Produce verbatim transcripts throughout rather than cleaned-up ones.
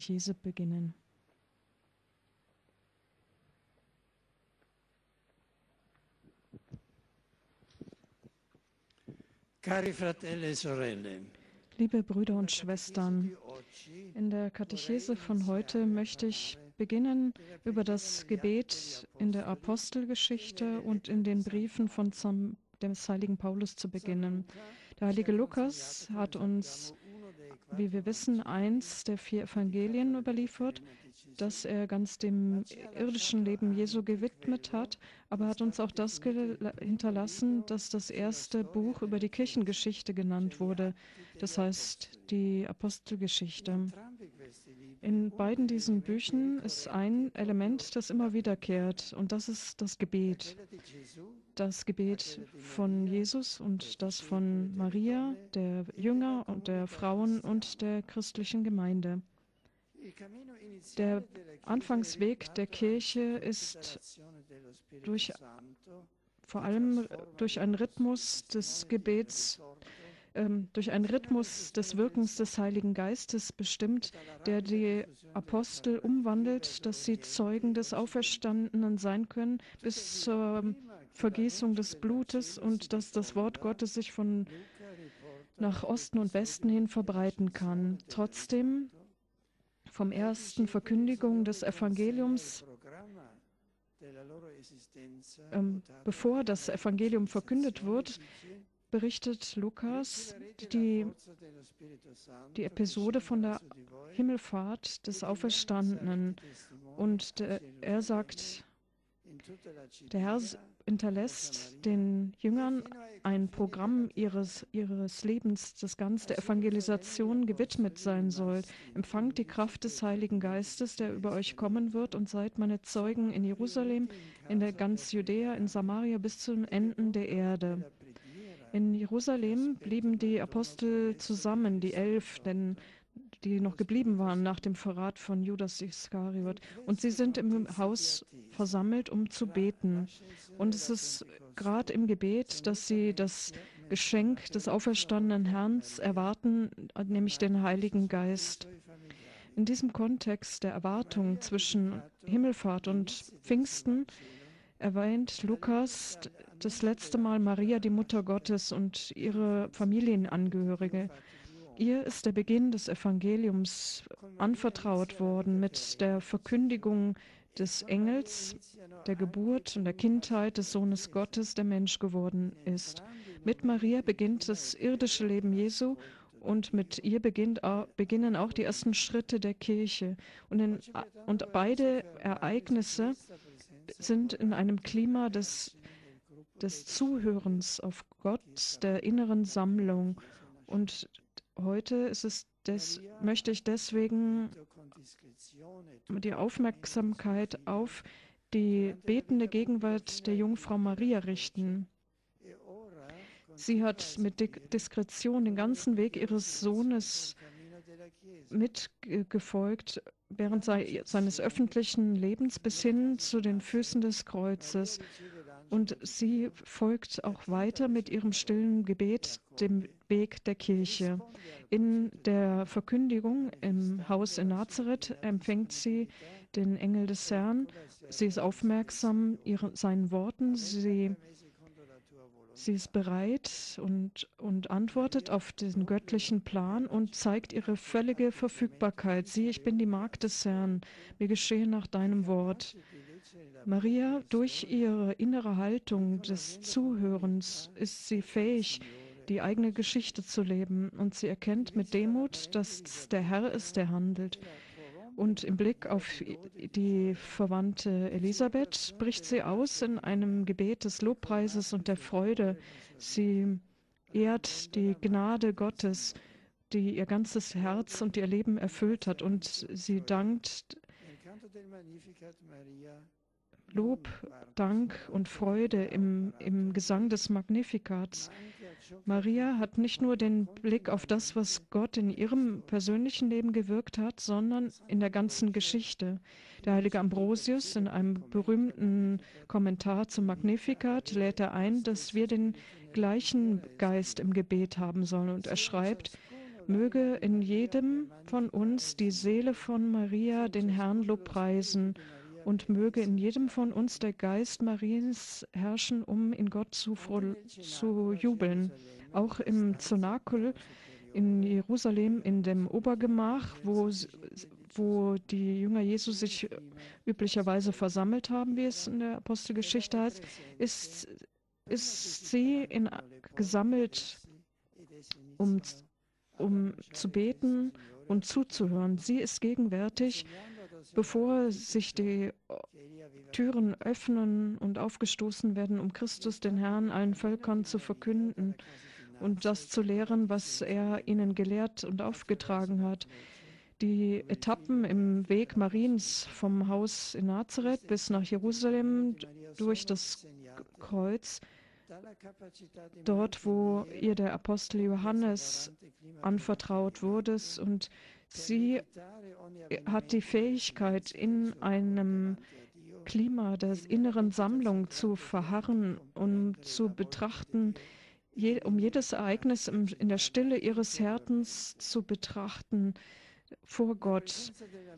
Katechese beginnen. Cari fratelli e sorelle, Liebe Brüder und Schwestern, in der Katechese von heute möchte ich beginnen, über das Gebet in der Apostelgeschichte und in den Briefen von Sam, des heiligen Paulus zu beginnen. Der heilige Lukas hat uns, wie wir wissen, eins der vier Evangelien überliefert, das er ganz dem irdischen Leben Jesu gewidmet hat, aber hat uns auch das hinterlassen, dass das erste Buch über die Kirchengeschichte genannt wurde, das heißt die Apostelgeschichte. In beiden diesen Büchern ist ein Element, das immer wiederkehrt, und das ist das Gebet. Das Gebet von Jesus und das von Maria, der Jünger und der Frauen und der christlichen Gemeinde. Der Anfangsweg der Kirche ist durch, vor allem durch einen Rhythmus des Gebets, ähm, durch einen Rhythmus des Wirkens des Heiligen Geistes bestimmt, der die Apostel umwandelt, dass sie Zeugen des Auferstandenen sein können, bis zur Vergießung des Blutes, und dass das Wort Gottes sich von nach Osten und Westen hin verbreiten kann. Trotzdem, vom ersten Verkündigung des Evangeliums, ähm, bevor das Evangelium verkündet wird, berichtet Lukas die, die Episode von der Himmelfahrt des Auferstandenen. Und der, er sagt, der Herr hinterlässt den Jüngern ein Programm ihres, ihres Lebens, das ganz der Evangelisation gewidmet sein soll. Empfangt die Kraft des Heiligen Geistes, der über euch kommen wird, und seid meine Zeugen in Jerusalem, in der ganz Judäa, in Samaria bis zu den Enden der Erde. In Jerusalem blieben die Apostel zusammen, die Elf, denn die noch geblieben waren nach dem Verrat von Judas Iskariot. Und sie sind im Haus versammelt, um zu beten. Und es ist gerade im Gebet, dass sie das Geschenk des auferstandenen Herrn erwarten, nämlich den Heiligen Geist. In diesem Kontext der Erwartung zwischen Himmelfahrt und Pfingsten erwähnt Lukas das letzte Mal Maria, die Mutter Gottes, und ihre Familienangehörige. Ihr ist der Beginn des Evangeliums anvertraut worden mit der Verkündigung des Engels, der Geburt und der Kindheit des Sohnes Gottes, der Mensch geworden ist. Mit Maria beginnt das irdische Leben Jesu, und mit ihr beginnt, beginnen auch die ersten Schritte der Kirche. Und, in, und beide Ereignisse sind in einem Klima des, des Zuhörens auf Gott, der inneren Sammlung. Und heute ist es des, möchte ich deswegen die Aufmerksamkeit auf die betende Gegenwart der Jungfrau Maria richten. Sie hat mit Diskretion den ganzen Weg ihres Sohnes mitgefolgt, während seines öffentlichen Lebens bis hin zu den Füßen des Kreuzes. Und sie folgt auch weiter mit ihrem stillen Gebet dem Weg der Kirche. In der Verkündigung im Haus in Nazareth empfängt sie den Engel des Herrn. Sie ist aufmerksam ihren, seinen Worten. Sie, sie ist bereit und, und antwortet auf den göttlichen Plan und zeigt ihre völlige Verfügbarkeit. Sieh, ich bin die Magd des Herrn. Mir geschehe nach deinem Wort. Maria, durch ihre innere Haltung des Zuhörens ist sie fähig, die eigene Geschichte zu leben, und sie erkennt mit Demut, dass es der Herr ist, der handelt. Und im Blick auf die Verwandte Elisabeth bricht sie aus in einem Gebet des Lobpreises und der Freude. Sie ehrt die Gnade Gottes, die ihr ganzes Herz und ihr Leben erfüllt hat, und sie dankt Lob, Dank und Freude im, im Gesang des Magnifikats. Maria hat nicht nur den Blick auf das, was Gott in ihrem persönlichen Leben gewirkt hat, sondern in der ganzen Geschichte. Der heilige Ambrosius in einem berühmten Kommentar zum Magnificat lädt er ein, dass wir den gleichen Geist im Gebet haben sollen. Und er schreibt, Möge in jedem von uns die Seele von Maria den Herrn lobpreisen und möge in jedem von uns der Geist Mariens herrschen, um in Gott zu, froh, zu jubeln. Auch im Zonakel in Jerusalem, in dem Obergemach, wo, wo die Jünger Jesu sich üblicherweise versammelt haben, wie es in der Apostelgeschichte heißt, ist, ist sie in, gesammelt, um, um zu beten und zuzuhören. Sie ist gegenwärtig, bevor sich die Türen öffnen und aufgestoßen werden, um Christus, den Herrn, allen Völkern zu verkünden und das zu lehren, was er ihnen gelehrt und aufgetragen hat. Die Etappen im Weg Mariens vom Haus in Nazareth bis nach Jerusalem durch das Kreuz, dort, wo ihr der Apostel Johannes anvertraut wurde, und sie hat die Fähigkeit, in einem Klima der inneren Sammlung zu verharren, um zu betrachten, je, um jedes Ereignis im, in der Stille ihres Herzens zu betrachten vor Gott.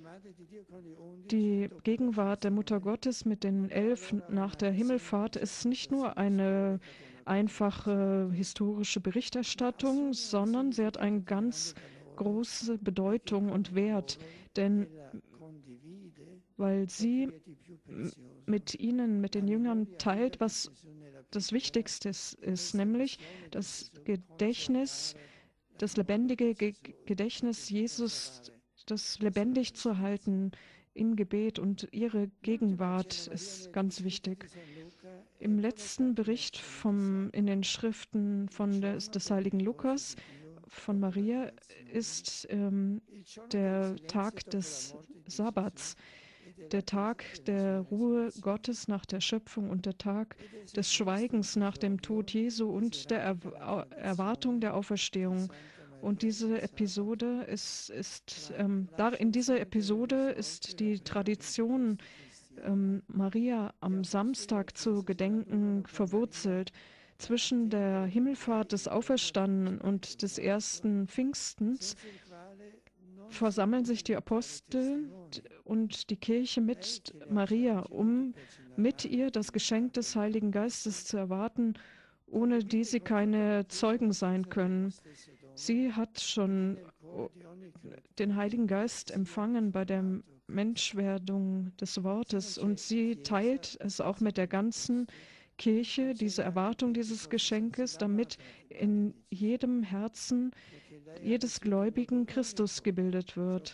Die Gegenwart der Mutter Gottes mit den Elf nach der Himmelfahrt ist nicht nur eine einfache historische Berichterstattung, sondern sie hat eine ganz große Bedeutung und Wert, denn weil sie mit ihnen, mit den Jüngern teilt, was das Wichtigste ist, nämlich das Gedächtnis, das lebendige Ge Gedächtnis Jesus, das lebendig zu halten im Gebet, und ihre Gegenwart ist ganz wichtig. Im letzten Bericht vom, in den Schriften von des, des heiligen Lukas von Maria ist ähm, der Tag des Sabbats, der Tag der Ruhe Gottes nach der Schöpfung und der Tag des Schweigens nach dem Tod Jesu und der er Erwartung der Auferstehung. Und diese Episode ist, ist ähm, da, in dieser Episode ist die Tradition, ähm, Maria am Samstag zu gedenken, verwurzelt. Zwischen der Himmelfahrt des Auferstandenen und des ersten Pfingstens versammeln sich die Apostel und die Kirche mit Maria, um mit ihr das Geschenk des Heiligen Geistes zu erwarten, ohne die sie keine Zeugen sein können. Sie hat schon den Heiligen Geist empfangen bei der Menschwerdung des Wortes, und sie teilt es auch mit der ganzen Kirche, diese Erwartung dieses Geschenkes, damit in jedem Herzen jedes Gläubigen Christus gebildet wird.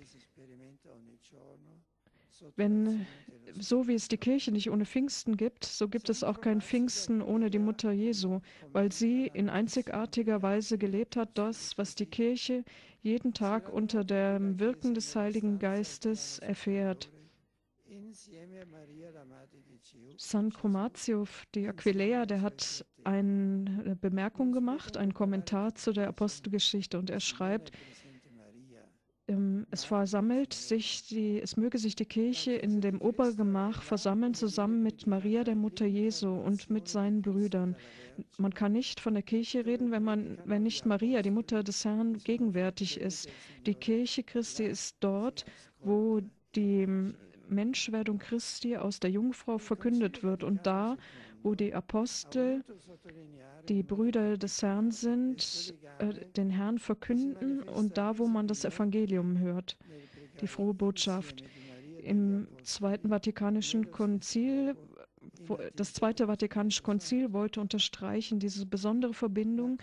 Wenn, so wie es die Kirche nicht ohne Pfingsten gibt, so gibt es auch kein Pfingsten ohne die Mutter Jesu, weil sie in einzigartiger Weise gelebt hat, das, was die Kirche jeden Tag unter dem Wirken des Heiligen Geistes erfährt. San Chromatio di Aquileia, der hat eine Bemerkung gemacht, einen Kommentar zu der Apostelgeschichte, und er schreibt, es versammelt sich die, es möge sich die Kirche in dem Obergemach versammeln, zusammen mit Maria, der Mutter Jesu, und mit seinen Brüdern. Man kann nicht von der Kirche reden, wenn man, wenn nicht Maria, die Mutter des Herrn, gegenwärtig ist. Die Kirche Christi ist dort, wo die Menschwerdung Christi aus der Jungfrau verkündet wird, und da, wo die Apostel, die Brüder des Herrn sind, äh, den Herrn verkünden, und da, wo man das Evangelium hört, die frohe Botschaft. Im Zweiten Vatikanischen Konzil, wo, das Zweite Vatikanische Konzil wollte unterstreichen diese besondere Verbindung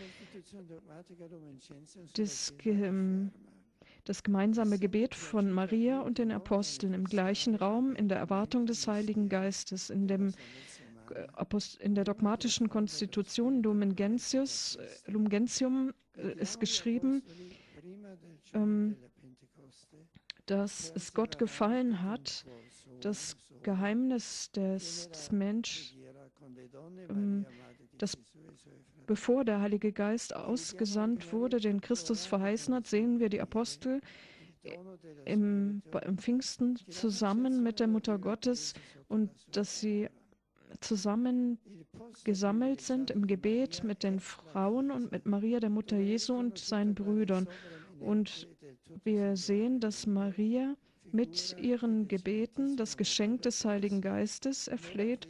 des ähm, das gemeinsame Gebet von Maria und den Aposteln im gleichen Raum, in der Erwartung des Heiligen Geistes, in, dem, in der dogmatischen Konstitution Lumen Gentius, Lumen Gentium ist geschrieben, ähm, dass es Gott gefallen hat, das Geheimnis des, des Menschen, ähm, das bevor der Heilige Geist ausgesandt wurde, den Christus verheißen hat, sehen wir die Apostel im, im Pfingsten zusammen mit der Mutter Gottes, und dass sie zusammen gesammelt sind im Gebet mit den Frauen und mit Maria, der Mutter Jesu und seinen Brüdern. Und wir sehen, dass Maria mit ihren Gebeten das Geschenk des Heiligen Geistes erfleht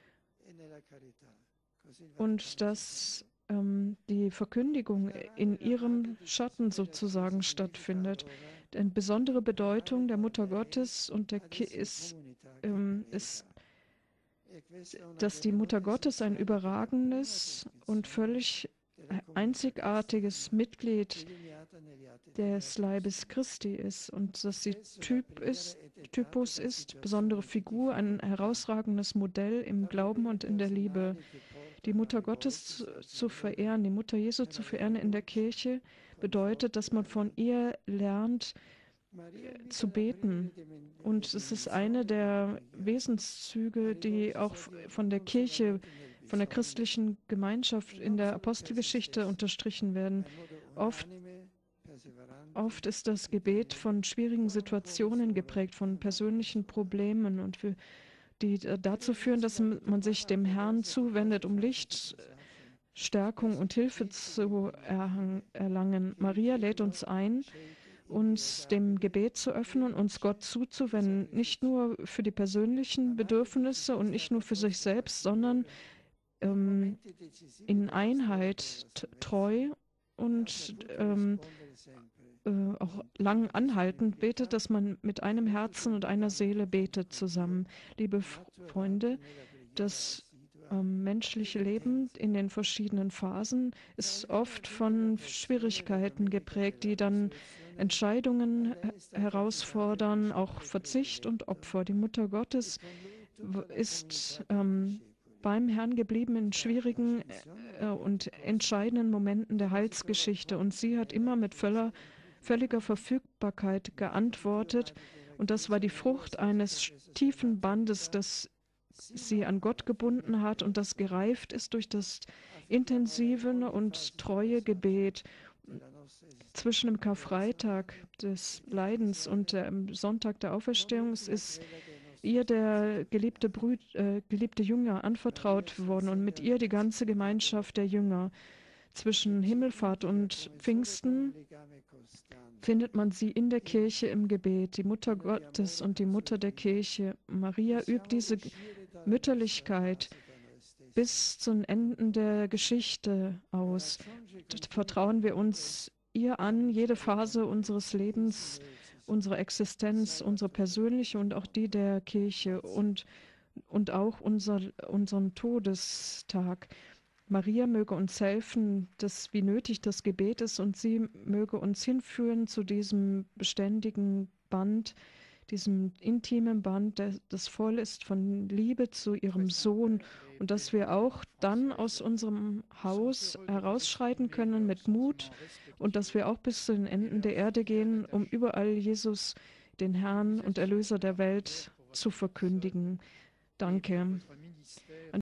und dass ähm, die Verkündigung in ihrem Schatten sozusagen stattfindet. Denn besondere Bedeutung der Mutter Gottes und der Ki ist, ähm, ist, dass die Mutter Gottes ein überragendes und völlig einzigartiges Mitglied des Leibes Christi ist und dass sie Typ ist, Typus ist, besondere Figur, ein herausragendes Modell im Glauben und in der Liebe. Die Mutter Gottes zu, zu verehren, die Mutter Jesu zu verehren in der Kirche, bedeutet, dass man von ihr lernt, zu beten. Und es ist eine der Wesenszüge, die auch von der Kirche, von der christlichen Gemeinschaft in der Apostelgeschichte unterstrichen werden. Oft, oft ist das Gebet von schwierigen Situationen geprägt, von persönlichen Problemen und für, die dazu führen, dass man sich dem Herrn zuwendet, um Licht, Stärkung und Hilfe zu erlangen. Maria lädt uns ein, uns dem Gebet zu öffnen, uns Gott zuzuwenden, nicht nur für die persönlichen Bedürfnisse und nicht nur für sich selbst, sondern ähm, in Einheit, treu und ähm, äh, auch lang anhaltend betet, dass man mit einem Herzen und einer Seele betet zusammen. Liebe Freunde, das ähm, menschliche Leben in den verschiedenen Phasen ist oft von Schwierigkeiten geprägt, die dann Entscheidungen herausfordern, auch Verzicht und Opfer. Die Mutter Gottes ist ähm, beim Herrn geblieben in schwierigen äh, und entscheidenden Momenten der Heilsgeschichte und sie hat immer mit völler, völliger Verfügbarkeit geantwortet und das war die Frucht eines tiefen Bandes, das sie an Gott gebunden hat und das gereift ist durch das intensive und treue Gebet. Zwischen dem Karfreitag des Leidens und dem Sonntag der Auferstehung ist ihr der geliebte, Brüd, äh, geliebte Jünger anvertraut worden und mit ihr die ganze Gemeinschaft der Jünger. Zwischen Himmelfahrt und Pfingsten findet man sie in der Kirche im Gebet, die Mutter Gottes und die Mutter der Kirche. Maria übt diese Mütterlichkeit bis zum Ende der Geschichte aus. Dort vertrauen wir uns ihr an, jede Phase unseres Lebens, unsere Existenz, unsere persönliche und auch die der Kirche und, und auch unser, unseren Todestag. Maria möge uns helfen, dass, wie nötig das Gebet ist und sie möge uns hinführen zu diesem beständigen Band, diesem intimen Band, der, das voll ist von Liebe zu ihrem Sohn und dass wir auch dann aus unserem Haus herausschreiten können mit Mut und dass wir auch bis zu den Enden der Erde gehen, um überall Jesus, den Herrn und Erlöser der Welt, zu verkündigen. Danke.